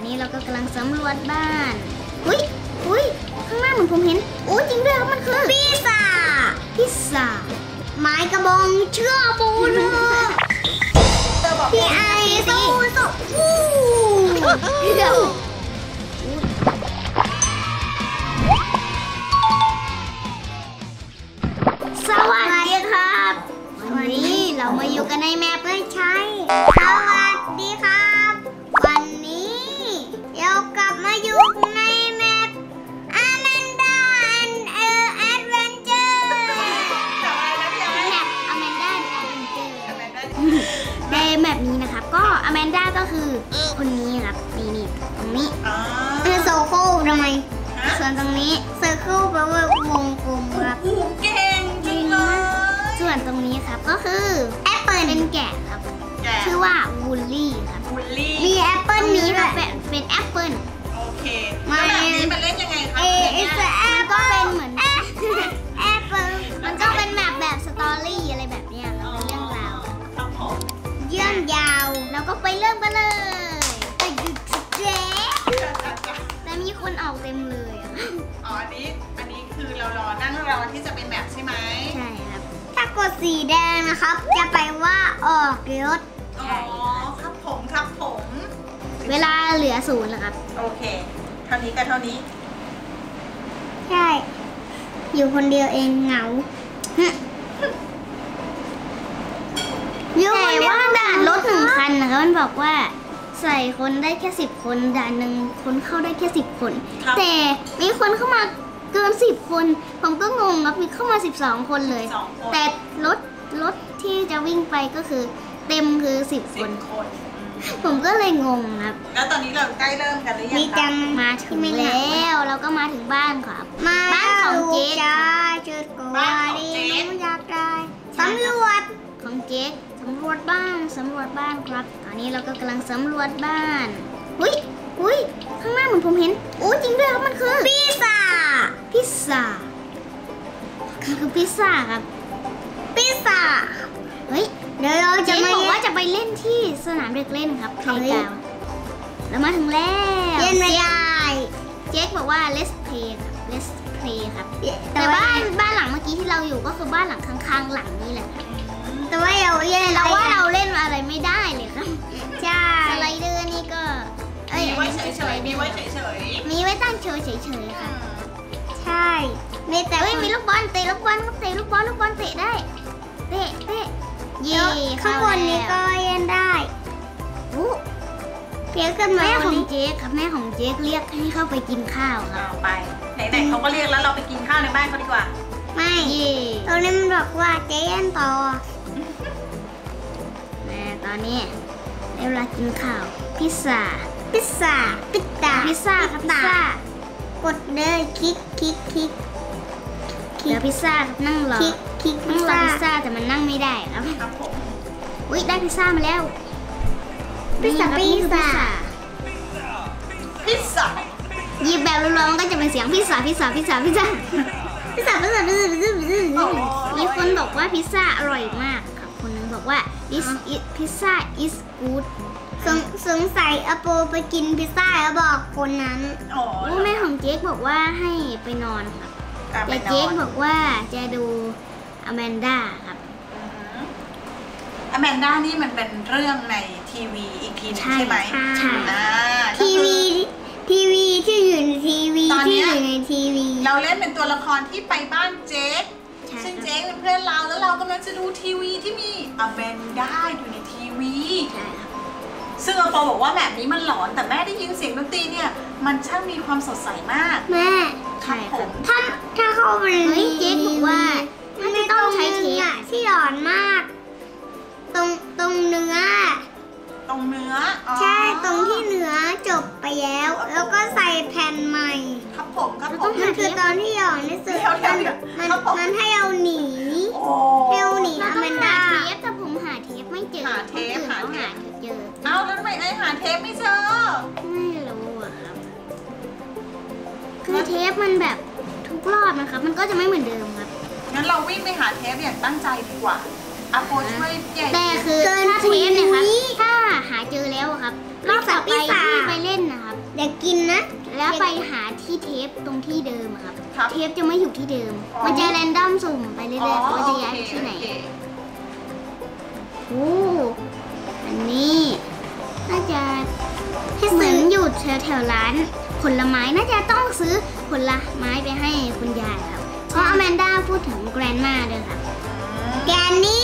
นี้เราก็กำลังสำรวจบ้านอุ้ยข้างหน้าเหมือนผมเห็นโอ้จริงด้วยครับมันคือพิซซ่าไม้กระบองเชื่อปูเนื้อพี่ไอสู้เดี๋ยวสวัสดีครับวันนี้เรามาอยู่กันในแมปเลยใช่สวัสดีครับวันนี้เรากลับมาอยู่ในแมปAmanda and Adventure แมป Amanda and Adventure ในแมปนี้นะครับก็ Amanda ก็คือคนนี้ครับนี่ตรงนี้คือโซโค่ทำไมส่วนตรงนี้เซอร์เคิลแปลว่าวงกลมครับเก่งจริงเลยส่วนตรงนี้ครับก็คือแอปเปิลเป็นแกะครับชื่อว่าวูลลี่ครับมีแอปเปิลนี้แบบเป็นแอปเปิลโอเคแล้วแบบนี้มันเล่นยังไงครับมันก็เป็นเหมือนแอปเปิลมันก็เป็นแบบสตอรี่อะไรแบบนี้ครับเป็นเรื่องราวเยื่องยาวแล้วก็ไปเริ่มกันเลยแต่มีคนออกเต็มเลยอ๋ออันนี้คือเรานั่งรอที่จะเป็นแบบใช่ไหมใช่ครับถ้ากดสีแดงนะครับจะไปว่าออกรถอ๋อครับผมเวลาเหลือ0แล้วครับโอเคเท่านี้ก็เท่านี้ใช่อยู่คนเดียวเองเหงาแต่ว่าด่านรถ1 คันนะครับมันบอกว่าใส่คนได้แค่10 คนด่านหนึ่งคนเข้าได้แค่10 คนแต่มีคนเข้ามาเกิน10 คนผมก็งงครับมีเข้ามา12 คนเลยแต่รถที่จะวิ่งไปก็คือเต็มคือ10 คนผมก็เลยงงครับแล้วตอนนี้เราใกล้เริ่มกันหรือยังครับมาถึงแล้วเราก็มาถึงบ้านครับบ้านของเจ๊จุดโกวาดีนุ่มอยากได้สำรวจของเจ๊สำรวจบ้านครับตอนนี้เราก็กำลังสำรวจบ้านอุ้ยข้างหน้าเหมือนผมเห็นโอ้จริงด้วยครับมันคือพิซซ่ามันคือพิซซ่าครับเฮ้ยเดี๋ยวเราจะบอกว่าจะไปเล่นที่สนามเด็กเล่นครับเพลย์กราวด์แล้วมาถึงแล้วเล่นไม่ได้เจ๊บอกว่า let's play ครับแต่บ้านหลังเมื่อกี้ที่เราอยู่ก็คือบ้านหลังข้างๆหลังนี้แหละแต่ว่าเราเล่นเราเล่นอะไรไม่ได้เลยครับใช่สไลเดอร์นี่ก็มีไว้เฉยมีไว้ตั้งโชว์เฉยๆค่ะใช่มีแต่มีลูกบอลเตะลูกบอลเตะได้เตะเย่ข้างบนนี้ก็เล่นได้เพียงขึ้นมาแม่ของเจ๊ครับแม่ของเจ๊เรียกให้เข้าไปกินข้าวครับไปไหนๆเขาก็เรียกแล้วเราไปกินข้าวในบ้านเขาดีกว่าไม่ตอนนี้มันบอกว่าเจ๊เล่นต่อตอนนี้เวลากินข้าวพิซซ่ากดเลยคลิกเดี๋ยวพิซซ่านั่งรอพิซซ่าแต่มันนั่งไม่ได้ครับผมอุ้ยได้พิซซ่ามาแล้วพิซซ่าหยิบแบบรัวๆมันก็จะเป็นเสียงพิซซ่ามีคนบอกว่าพิซซ่าอร่อยมากครับคนนึงบอกว่า pizza is good สงสัยอโปไปกินพิซซ่าแล้วบอกคนนั้นแม่ของเจ๊กบอกว่าให้ไปนอนครับแต่เจ๊กบอกว่าจะดูอแมนด้าครับอแมนด้านี่มันเป็นเรื่องในทีวีอีกทีนึงใช่ไหมใช่ทีวีที่อยู่ในทีวีที่อยู่ในทีวีเราเล่นเป็นตัวละครที่ไปบ้านเจ๊กซึ่งเจ๊กเป็นเพื่อนเราแล้วเรากำลังจะดูทีวีที่มีอแมนด้าอยู่ในทีวีซึ่งอโปบอกว่าแบบนี้มันหลอนแต่แม่ได้ยินเสียงดนตรีเนี่ยมันช่างมีความสดใสมากแม่ใช่ครับถ้าเข้าไปเจ๊บอกว่าไม่ต้องใช้เทปที่หลอนมากตรงเนื้อใช่ตรงที่เนื้อจบไปแล้วก็ใส่แผ่นใหม่ครับผมมันคือตอนที่หลอนที่สุดมันให้เอาหนีอแมนด้าแต่ผมหาเทปไม่เจอหาเทปเจอแล้วทำไมไอ้หาเทปไม่เจอไม่รู้อะครับคือเทปมันแบบทุกรอบนะครับมันก็จะไม่เหมือนเดิมครับงั้นเราวิ่งไปหาเทปอย่างตั้งใจดีกว่าอโปช่วยแต่คือถ้าเทปเนี่ยครับถ้าหาเจอแล้วครับรอบต่อไปที่ไปเล่นนะครับไปหาที่เทปตรงที่เดิมอะครับครับเทปจะไม่อยู่ที่เดิมอ๋อมันจะแรนดอมสุ่มไปเรื่อยๆว่าจะย้ายไปที่ไหน โอ้อันนี้น่าจะเหมือนอยู่แถวๆร้านผลไม้น่าจะต้องซื้อผลไม้ไปให้คุณยายครับ เพราะอแมนด้าพูดถึงแกรนมาด้วยครับแกนนี่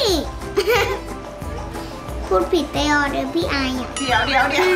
พูดผิดไปออเดอร์พี่ไออ่ะเดี๋ยว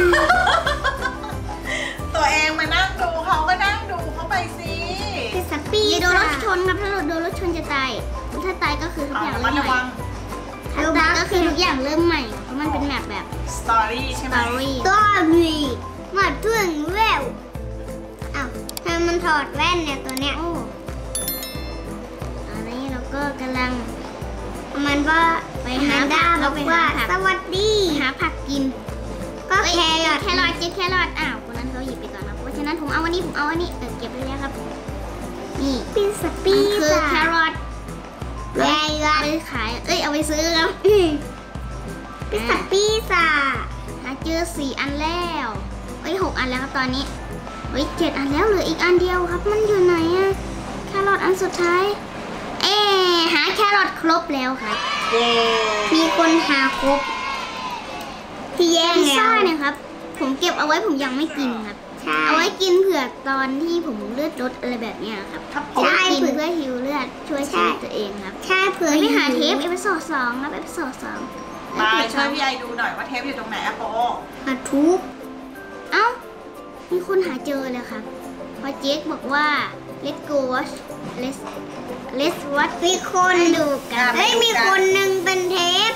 ตัวเองมานั่งดูเขาก็นั่งดูเขาไปสิคือสปีอย่าดโดนรถชนครับถ้าโดนรถชนจะตายถ้าตายก็คือทุกอย่างระมัเริ่ดมระใหม่วังถ้าตายก็คือทุกอย่างเริ่มใหม่เพราะมันเป็นแบบสตอรี่ใช่สไหมตอรี่ตัวมีมาถึงแววอ้าวทำไมมันถอดแว่นเนี่ยตัวเนี้ยโอ้ตอนนี้เราก็กำลังมันว่าไปแมหานด้าผักบเราอกไปว่าหาผักสวัสดีหาผักกินก็แครอทแครอทเจ๊แครอทอ้าวคนนั้นเขาหยิบไปก่อนนะเพราะฉะนั้นผมเอาอันนี้เก็บไปแล้วครับนี่เป็นสปีมันดคือแครอทแวเอาวไปขายเอาไปซื้อครับเป็นสปีดอ่ะหาเจอ4 อันแล้ว6 อันแล้วครับตอนนี้7 อันแล้วเหลืออีกอันเดียวครับมันอยู่ไหนอะแครอทอันสุดท้ายหาแครอทครบแล้วครับเย้มีคนหาครบ ที่แย่งพิซแล้ซ่าว เนี่ยครับผมเก็บเอาไว้ผมยังไม่กินครับใช่เอาไว้กินเผื่อตอนที่ผมเลือดลดอะไรแบบเนี้ยครับครับผจะมได้กินเพื่อฮิวเลือดช่วยชีวิตตัวเองครับใช่เผื่อไปหาเทปหิวเอพิโซด2ครับเอพิโซด2 มาช่วยพี่ไอดูหน่อยว่าเทปอยู่ตรงไหนอะโปหาทุบเอ้ามีคนหาเจอเลยครับเพราะเจ๊กบอกว่า let's go watch let's watch มีคนดูกันเฮ้ยมีคนหนึ่งเป็นเทป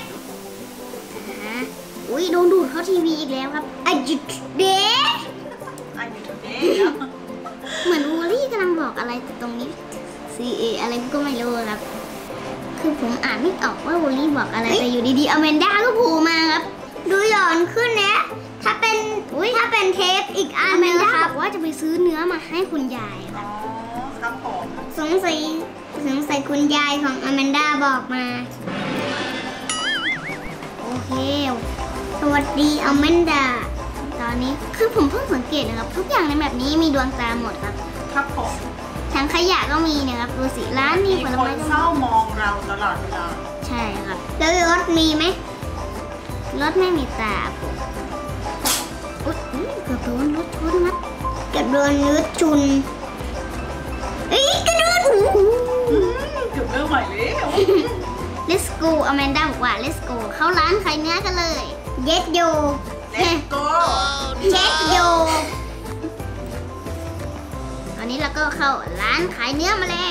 อุ้ยโดนดูดเข้าทีวีอีกแล้วครับอายุเด็กอันอยู่ตรงนี้เหมือนวูลี่กำลังบอกอะไรตรงนี้ CA อะไรก็ไม่รู้ครับ คือผมอ่านไม่ออกว่าวูลี่บอกอะไรแต่อยู่ดีๆอแมนด้าก็โผล่มาครับดูหย่อนขึ้นนะถ้าเป็นเทปอีกอัอน แมนึนงด้าครับบอกว่าจะไปซื้อเนื้อมาให้คุณยายคอ๋รัอบ ครับผมสงสัยคุณยายของอแมนด้าบอกมาโอเคสวัสดีอแมนด้าตอนนี้คือผมเพิ่งสังเกตนะครับ ทุกอย่างในแบบนี้มีดวงตาหมดครับครับผมทั้งขยะก็มีนะครับดูสิร้านนี้ผลคนไม้ก็เศร้ามองเราตลอดเวลาใช่ครับแล้วรถมีไหมรถไม่มีตาผมอุ๊ยเกือบโดนรถชนครับเกับโดนรถชุนเอ้ยกระโดดหูเกือบเริ่มใหม่แล้ว Let's go อแมนด้าบอกว่า Let's go เข้าร้านขายเนื้อกันเลยเย็ดโย Let's go เช็ดโยตอนนี้เราก็เข้าร้านขายเนื้อมาแล้ว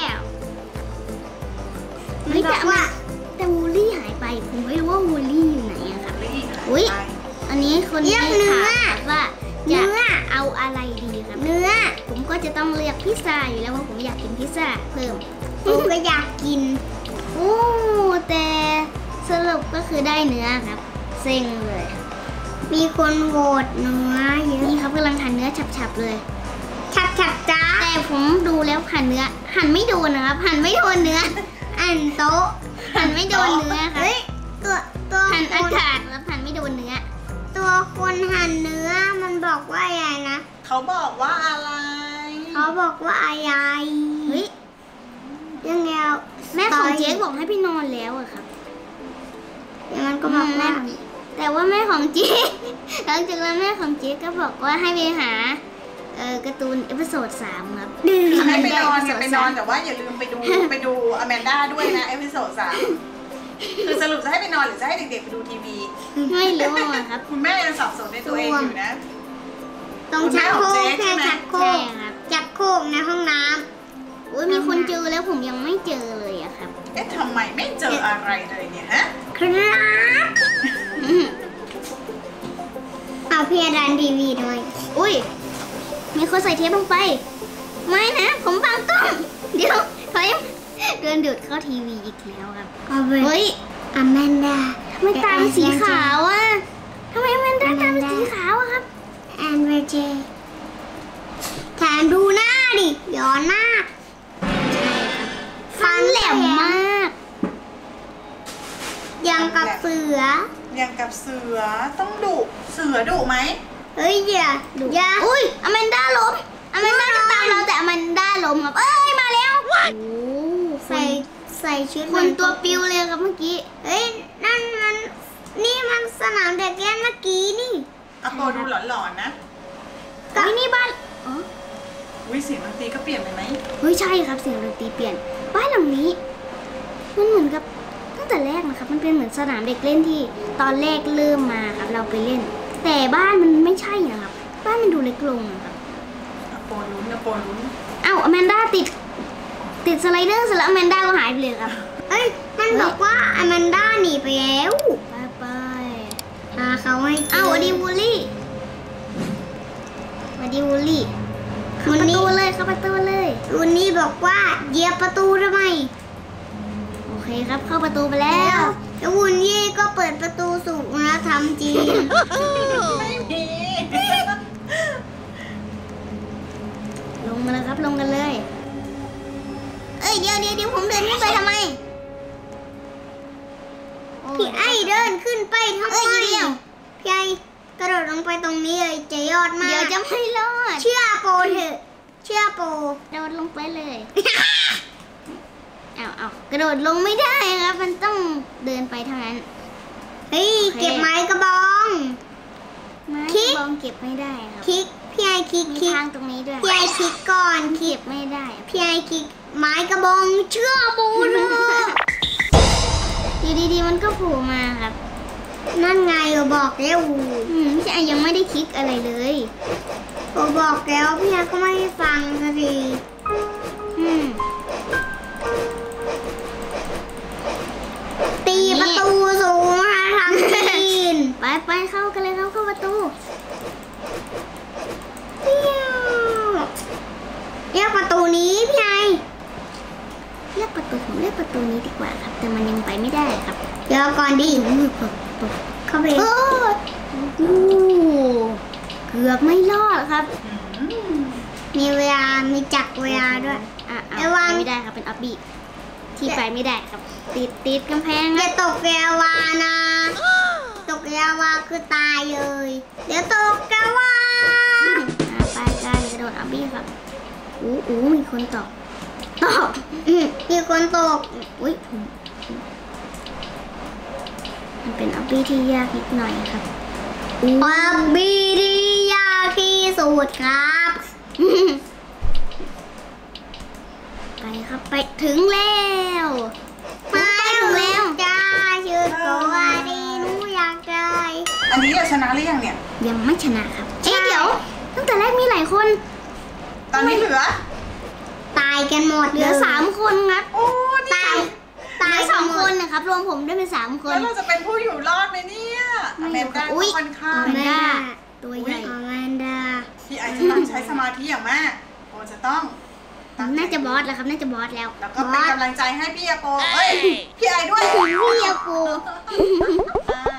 มันบอกว่าแต่วูลี่หายไป ผมไม่รู้ว่าวูลี่อยู่ไหนอะครับ อุ๊ย อันนี้คนเลือกเนื้อถามว่าเนื้จะอเอาอะไรดีครับเนื้อผมก็จะต้องเลือกพิซซ่าอยู่แล้วว่าผมอยากกินพิซซ่าเพิ่มผมก็อยากกินโอ้แต่สรุปก็คือได้เนื้อครับ เซ็งเลยมีคนโหวตเนื้อเยนี่อะครับกำลังหั่นเนื้อฉับๆเลยฉับจ้าแต่ผมดูแล้วหั่นเนื้อ หั่นไม่โดนนะครับ หั่นไม่โดนเนื้ออันโต๊ะหั่นไม่โดนเนื้อครับเฮ้ยตัวหั่นคอาน กาศครับหั่นไม่โดนเนื้อตัวคนหั่นเนื้อมันบอกว่าอะไรนะเขาบอกว่าอะไรเขาบอกว่าอะไรเฮ้ยยังไงแม่ของเจ๊บอกให้พี่นอนแล้วอะครับอย่างนั้นก็บอกว่าแต่ว่าแม่ของเจ๊ หลังจากนั้นแม่ของเจ๊ก็บอกว่าให้ไปหาการ์ตูนเอพิโซด3ครับให้ไปนอนเอพิโซดไปนอนแต่ว่าอย่าลืมไปดูอแมนด้าด้วยนะเอพิโซด3คือสรุปจะให้ไปนอนหรือจะให้เด็กๆไปดูทีวีไม่รู้อะครับคุณแม่ยังสับสนในตัวเองอยู่นะตรงชักโครกคุณแม่ของเจ๊แค่ใช่ไหมชักโครใช่กครับจับโครกในห้องน้อุ้ยมีคนเจอแล้วผมยังไม่เจอเลยอะครับเอ๊ะทำไมไม่เจออะไรเลยเนี่ยฮะำครับเอาพี่อาดันทีวีหน่อยอุ้ย มีคนใส่เทปลงไป ไม่นะ ผมบังกล้อง เดี๋ยวเฮ้ยเดินดูดเข้าทีวีอีกแล้วครับเอาไปเฮ้ยอแมนดาทำไมตาเป็นสีขาวอะทำไมมันตาเป็นสีขาวอะครับแอนเวเจแถมดูหน้าดิย้อนหน้าฟันแหลมมากยังกับเสืออย่างกับเสือต้องดุเสือดุไหมเฮ้ยอย่าดูอย่าอุ้ยอแมนด้าล้มชุดคนตัวปิวเลยครับเมื่อกี้เฮ้ยนั่นมันนี่มันสนามเด็กเล่นเมื่อกี้นี่อโปดูหลอนๆนะเฮ้ยนี่บ้านอ๋อวิเสียงดนตรีก็เปลี่ยนไปไหมเฮ้ยใช่ครับเสียงดนตรีเปลี่ยนบ้านหลังนี้มันเหมือนกับตั้งแต่แรกนะครับมันเป็นเหมือนสนามเด็กเล่นที่ตอนแรกเริ่มมาครับเราไปเล่น แต่บ้านมันไม่ใช่นะครับบ้านมันดูเล็กลงนะครับอโปลุ้นอ้าวอแมนด้าติดสไลเดอร์เสร็จแล้วอแมนด้าก็หายไปเลยครับเอ้ยมันบอกว่าอแมนด้าหนีไปแล้วไปพาเขาให้เจอ้าวสวัสดีวูลลี่เข้าประตูเลยเข้าประตูเลยวันนี้บอกว่าเหยียบประตูทำไมโอเคครับเข้าประตูไปแล้วแล้ววุนยี่ก็เปิดประตูสู่วัฒนธรรมจีนไม่มีลงมาแล้วครับลงกันเลยเอ้ยเดี๋ยวผมเดินขึ้นไปทำไม พี่ไอ้เดินขึ้นไปทำไม พี่ไอ้กระโดดลงไปตรงนี้เลยจะยอดมากเดี๋ยวจะไม่รอดเชื่อโปรเถอะ เชื่อโปรโดดลงไปเลย เอากระโดดลงไม่ได้ครับ มันต้องเดินไปเท่านั้นเฮ้ยโอเคเก็บไม้กระบองไม้คลิกบองเก็บไม่ได้ครับคลิก พี่ไอ้คลิกมีคลิกทางตรงนี้ด้วยพี่ไอ้คลิกก่อนคลิเก็กบไม่ได้พี่ไอ้คลิกไม้กระบองเชื่อโปรเถอะอยู่ดีๆมันก็โผล่มาครับนั่นไงเราบอกแล้วพี่ไอยังไม่ได้คลิกอะไรเลยเราบอกแล้วพี่ไอ้ก็ไม่ได้ฟังสักทีอืมตีประตูสูงมาทางจีนไปเข้ากันเลยครับเข้าประตูเรียกประตูนี้พี่ไอเรียกประตูผมเรียกประตูนี้ดีกว่าครับ แต่มันยังไปไม่ได้ครับเดี๋ยวก่อนดิเข้าไปโอ้โหเกือบไม่รอดครับมีเวลา มีจักรเวลาด้วยไปไม่ได้ครับเป็นออบบี้ที่ไปไม่ได้ครับ ติดกำแพงอย่าตกแกวานะ ตกแกวาคือตายเลย เดี๋ยวตกแกวาไปกันกระโดดออบบี้ครับอู้มีคนตกมีคนตกอุ้ยมันเป็นออบบี้ที่ยากนิดหน่อยครับบับบี้ดียากที่สุดครับไปครับไปถึงแล้วมาถึงแล้วจ้าชื่อตัวดีหนูอยากได้อันนี้เราชนะหรือยังเนี่ยยังไม่ชนะครับเอ๊ะเดี๋ยวตั้งแต่แรกมีหลายคนตอนนี้เหลือตายกันหมดเหลือ3 คนครับโอ้นี่ตายตายกันหม 2 คดนนะครับ รวมผมด้วยเป็น3 คนแล้วเราจะเป็นผู้อยู่รอดไหมเนี่ยอแมนด้าอุ๊ยค่อนข้างอแมนด้าตัวใหญ่อแมนดาพี่ไอจะต้องใช้สมาธิอย่างมากโอจะต้องตั้งใจน่าจะบอสแล้วครับน่าจะบอสแล้วแล้วก็เป็นกำลังใจให้พี่อาโปเอ้ย พี่ไอด้วยพี่ยาปูอ่า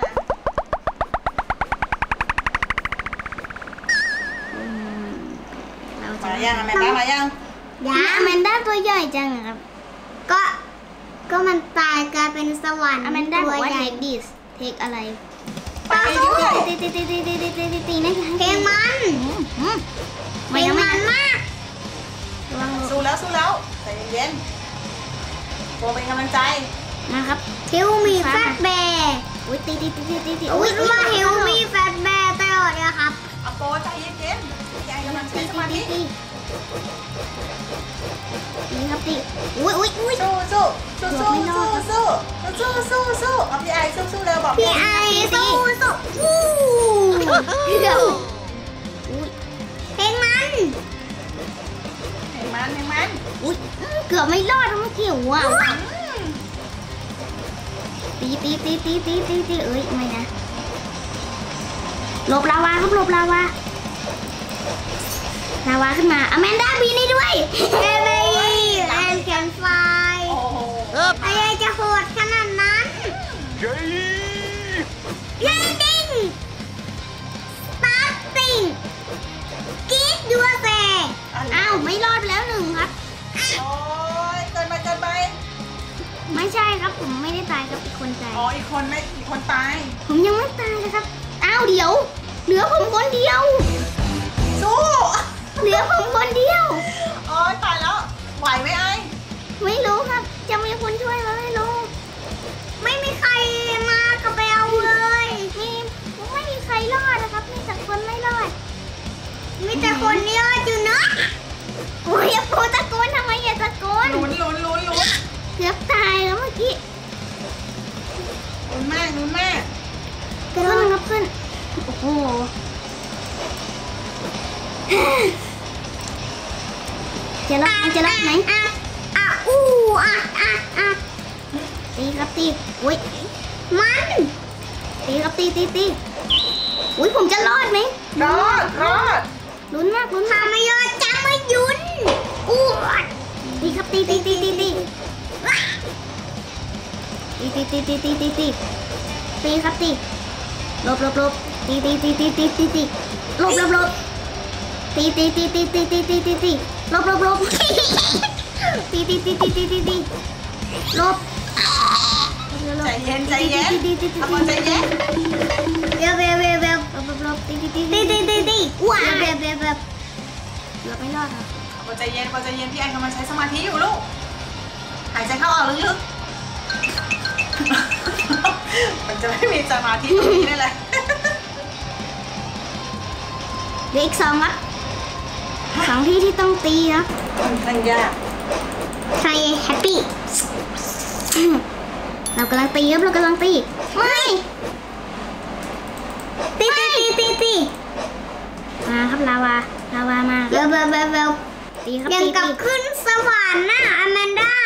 เราจะมายังอแมนด้ามายังยาอแมนด้าตัวใหญ่จังอะครับก็มันตายกลายเป็นสวรรค์อแมนด้าบตัอวกว่าใหญ่ take this take อะไรไปด้วยตีนะเพลงมัน เพลงมันมากระวังสู้แล้วใจเย็นๆโปเป็นกำลังใจมาครับฮิวมีแฟตแบร์อุ้ยตีอุ้ยว่าฮิวมีแฟตแบร์ตลอดเลยครับอาโปใจเย็นๆพี่ไอกำลังใช้สมาธิตีครับตีอุ้ยสู้เอาพี่ไอสู้เร็วบอกพี่ไอสู้อู้เดี๋ยวเพลงมันเห็นมันอุ้ยเกือบไม่รอดเมื่อกี้ว้าวตีเอ้ยไม่นะหลบลาวาครับหลบลาวาขึ้นมาอแมนด้าบีนี่ด้วยเบบี้แอนแคนไฟโอ้โหอะไรจะโหดขนาดนั้นเลนดิ้งสตาร์ติ้งกิ๊ดยัวเซอ้าวไม่รอดไปแล้ว1ครับโอ้ยเกินไปไม่ใช่ครับผมไม่ได้ตายครับอีกคนตายอ๋ออีกคนตายผมยังไม่ตายเลยครับอ้าวเดี๋ยวเหลือผมคนเดียวสู้เหลือผมคนเดียวโอ้ยตายแล้วไหวไหมไอไม่รู้ครับจะมีคนช่วยไหมไม่มีแต่คนยอดอยู่เนาะโอ้ยอย่าพูดตะโกนทำไมอย่าตะโกนลุ้นเกือบตายแล้วเมื่อกี้ลุ้นมากขึ้นครับขึ้นโอ้โหจะรอดไหมอู้ตีครับตีอุ้ยมันตีครับตีอุ้ยผมจะรอดไหมรอดลุ้นมากถ้าไม่ยอดจะไม่หยุดอู้ตีครับตีครับตีหลบตีหลบตีหลบหลบตีหลบหลบหลบใจเย็นเอาบอลใจเย็นเร็วหลบตีว้าเร็วเกือบไม่รอดครับบอลใจเย็นพี่แอนกำลังใช้สมาธิอยู่ลูกหายใจเข้าออกลึกๆมันจะไม่มีสมาธิตรงนี้ได้เลยเหลืออีก2ครับ2ที่ต้องตีนะค่อนข้างยากใครแฮปปี้เรากำลังตีครับไม่ตีมาครับลาวามาเร็วตีครับยังกับขึ้นสวรรค์น่ะอแมนด้า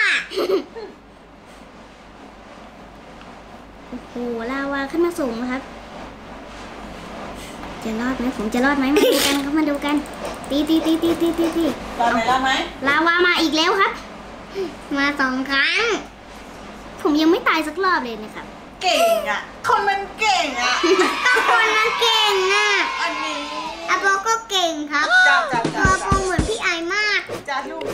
โอ้โหลาวาขึ้นมาสูงนะครับจะรอดไหมผมจะรอดไหมมาดูกันตีรอดไหมลาวามาอีกแล้วครับมา2 ครั้งผมยังไม่ตายสักรอบเลยนะครับเก่งอ่ะคนมันเก่งอ่ะก็คนมันเก่งอ่ะอันนี้อาโปก็เก่งครับจ้าอาโปเหมือนพี่ไอมากจ้าลูก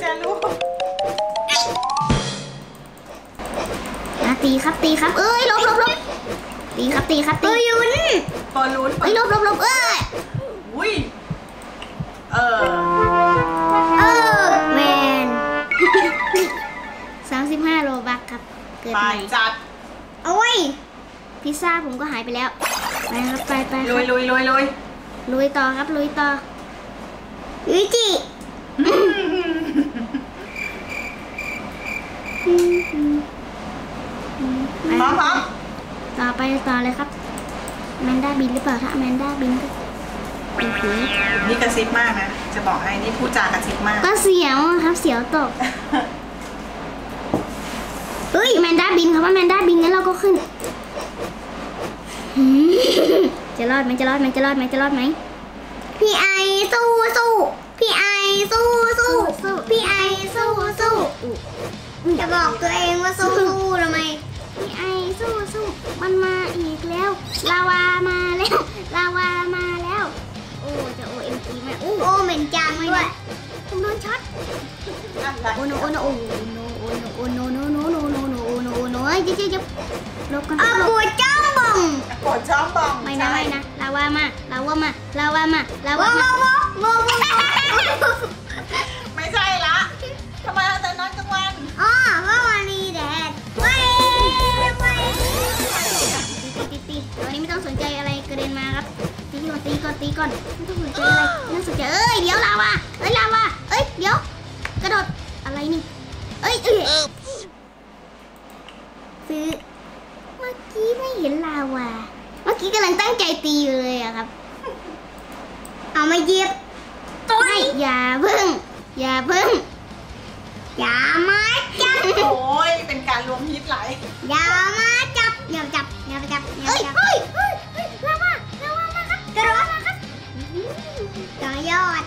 ตีครับเอ้ยหลบตีครับตัวยุนบอลลุ้นเอ้ยหลบเอ้ยอุ้ยแมน 35 โลบักครับเกิดไปใหม่จัดโอ้ยพิซซ่าผมก็หายไปแล้วไปครับไปครับลุยลุยต่อครับลุยต่อวิจิพร้อมต่อเลยครับแมนด้าบินหรือเปล่าถ้าแมนด้าบินก็โอ้โหนี่กระซิบมากนะจะบอกให้นี่พูดจากระซิบมากก็เสียวครับเสียวตกเฮ้ยแมนด้าบินครับว่าแมนด้าบินงั้นเราก็ขึ้นจะรอดไหมพี่ไอสู้พี่ไอสู้พี่ไอสู้จะบอกตัวเองว่าสู้ทำไมพี่ไอสู้มันมาอีกแล้วลาวามาแล้วโอ้จะ OMG มาโอ้เหม็นจังด้วยผมโดนช็อตโอ้โนจะลบกันปวดจ้องบ่งกดช้อมบองไม่นะลาวามาไม่ใช่ละทำไมเอาแต่นอนกลางวันอ๋อเพราะวันนี้แดดเว้ยตีวันนี้ไม่ต้องสนใจอะไรกระเด็นมาครับตีก่อนไม่ต้องสนใจอะไรไม่ต้องสนใจเดี๋ยวลาวาเดี๋ยวกระโดดอะไรนี่ซื้อเมื่อกี้ไม่เห็นลาวาเมื่อกี้กำลังตั้งใจตีอยู่เลยอะครับเอามาเย็บตัวไม่อย่าเพิ่งอย่ามาจับโอ้ยเป็นการรวมฮิตไหลอย่ามาจับอย่าจับลาวามาครับกระโดดมาครับต่อยอด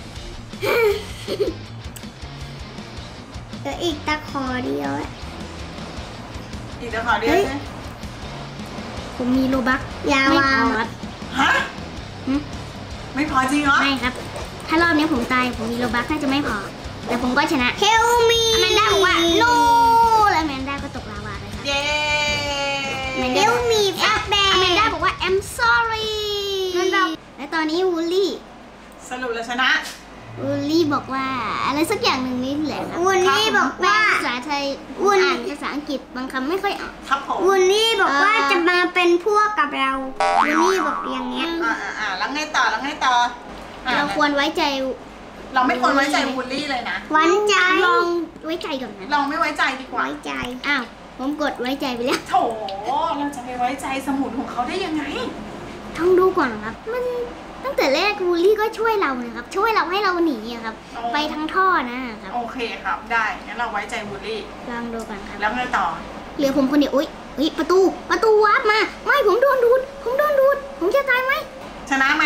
เหลืออีกตะขอเดียวอีกเดี๋ยวขอเดียวนะผมมีโลบักอย่าไม่วาพอครับฮะไม่พอจริงเหรอไม่ครับ ถ้ารอบนี้ผมตายผมมีโลบักน่าจะไม่พอ แต่ผมก็ชนะเฮลมีอแมนด้าบอกว่าโนแล้วแมนด้าก็ตกลาวาเลยครับเย้เฮลมีแอปแบอแมนด้าบอกว่า I'm sorry มันบอกและตอนนี้วูลลี่สรุปแล้วชนะบอกว่าอะไรสักอย่างหนึ่งนี่แหละครับวุนนี่บอกแปลว่าภาษาไทยอ่านภาษาอังกฤษบางคำไม่ค่อยออกครับผมวุนนี่บอกว่าจะมาเป็นพวกกับเราวุนนี่บอกอย่างเงี้ยแล้วไงต่อเราควรไว้ใจเราไม่ควรไว้ใจบูลลี่เลยนะไว้ใจลองไว้ใจก่อนนะลองไม่ไว้ใจดีกว่าไว้ใจอ้าวผมกดไว้ใจไปแล้วโถเราจะไปไว้ใจสมุนของเขาได้ยังไงต้องดูก่อนครับ มันตั้งแต่แรกบูลลี่ก็ช่วยเรานะครับ ช่วยเราให้เราหนีอะครับอ๋อไปทั้งท่อนะครับโอเคครับ ได้งั้นเราไว้ใจบูลลี่ลองดูก่อนครับแล้วไงต่อเหลือผมคนเดียวอุ๊ยประตูวาร์ปมา ไม่ผมโดนดูด ผมจะตายไหมชนะไหม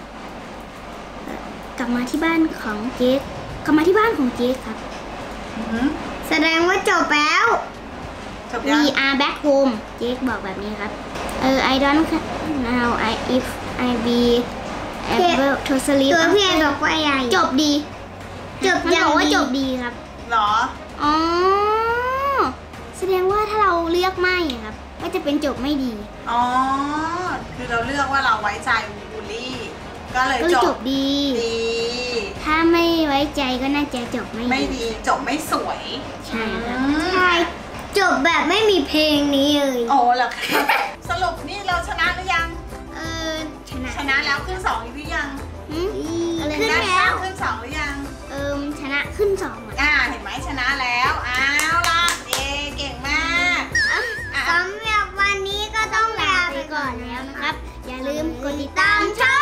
กลับมาที่บ้านของเจ๊กลับมาที่บ้านของเจ๊ครับอือหือแสดงว่าจบแล้วจบยัง We are back home เจ๊บอกแบบนี้ครับI don't know if I be able to sleep ตัวพี่บอกว่าใหญ่จบดีจบมันยังบอกว่าดีจบดีครับเหรออ๋อ แสดงว่าถ้าเราเลือกไม่อะครับ ก็จะเป็นจบไม่ดีอ๋อ คือเราเลือกว่าเราไว้ใจบูลลี่ ก็เลยก็เลยจจบบดีดีถ้าไม่ไว้ใจก็น่าจะจบไม่ไม่ดีจบไม่สวยใช่ครับอืมใช่จบแบบไม่มีเพลงนี้เลยโอ้เหรอคะสรุปนี่เราชนะหรือยังชนะชนะแล้วขึ้น2อีกหรือยังหืมอะไรขึ้นนะแล้วขึ้น2หรือยังชนะขึ้นสองอะเห็นไหมชนะแล้วเอาล่ะเก่งมากอ่ะสำหรับวันนี้ก็ต้องลาไปก่อนแล้วนะครับอย่าลืมกดติดตาตามมช่อง